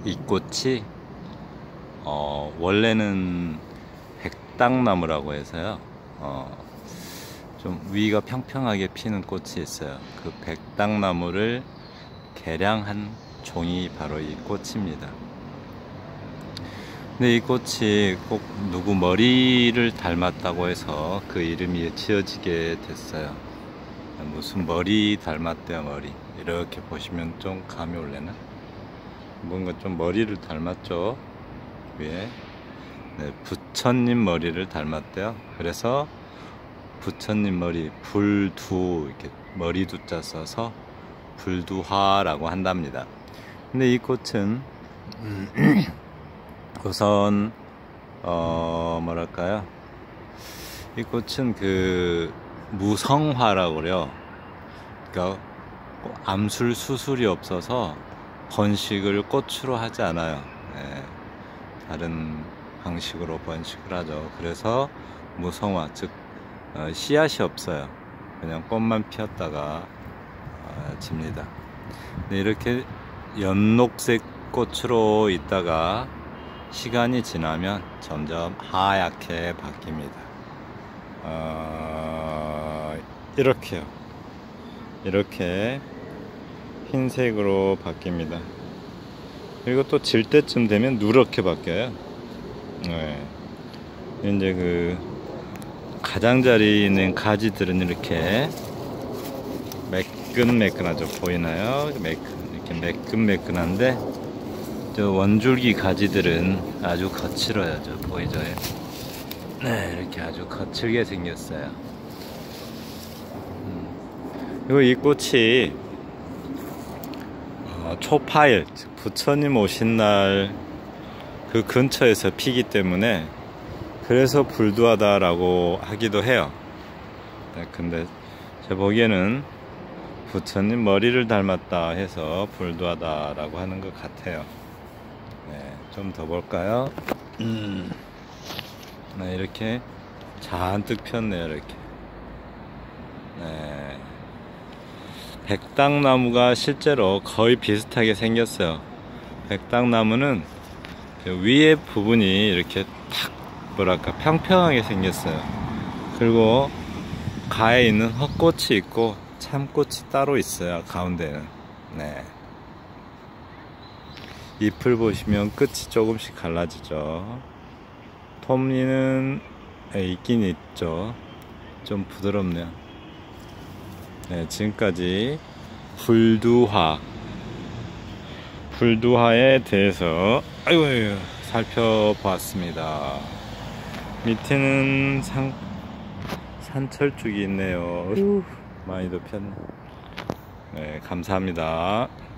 이 꽃이 원래는 백당나무라고 해서요, 좀 위가 평평하게 피는 꽃이 있어요. 그 백당나무를 개량한 종이 바로 이 꽃입니다. 근데 이 꽃이 꼭 누구 머리를 닮았다고 해서 그 이름이 지어지게 됐어요. 무슨 머리 닮았대요. 머리 이렇게 보시면 좀 감이 올래나? 뭔가 좀 머리를 닮았죠. 위에 부처님 머리를 닮았대요. 그래서 부처님 머리, 불두, 이렇게 머리 두자 써서 불두화라고 한답니다. 근데 이 꽃은 우선 뭐랄까요, 이 꽃은 그 무성화라고 그래요. 그러니까 암술 수술이 없어서 번식을 꽃으로 하지 않아요. 다른 방식으로 번식을 하죠. 그래서 무성화, 즉 씨앗이 없어요. 그냥 꽃만 피었다가 집니다. 근데 이렇게 연녹색 꽃으로 있다가 시간이 지나면 점점 하얗게 바뀝니다. 이렇게요. 이렇게 흰색으로 바뀝니다. 그리고 또 질 때쯤 되면 누렇게 바뀌어요. 이제 그 가장자리에 있는 가지들은 이렇게 매끈매끈하죠. 보이나요? 이렇게 매끈매끈한데, 저 원줄기 가지들은 아주 거칠어요. 저 보이죠? 네, 이렇게 아주 거칠게 생겼어요. 그리고 이 꽃이 초파일, 즉 부처님 오신 날 그 근처에서 피기 때문에 그래서 불두하다라고 하기도 해요. 근데 제 보기에는 부처님 머리를 닮았다 해서 불두하다라고 하는 것 같아요. 좀 더 볼까요? 이렇게 잔뜩 폈네요. 이렇게. 백당나무가 실제로 거의 비슷하게 생겼어요. 백당나무는 위에 부분이 이렇게 탁, 뭐랄까, 평평하게 생겼어요. 그리고 가에 있는 헛꽃이 있고 참꽃이 따로 있어요. 가운데는. 잎을 보시면 끝이 조금씩 갈라지죠. 톱니는 있긴 있죠. 좀 부드럽네요. 지금까지 불두화에 대해서 살펴보았습니다. 밑에는 산철쭉이 있네요. 많이도 폈네. 감사합니다.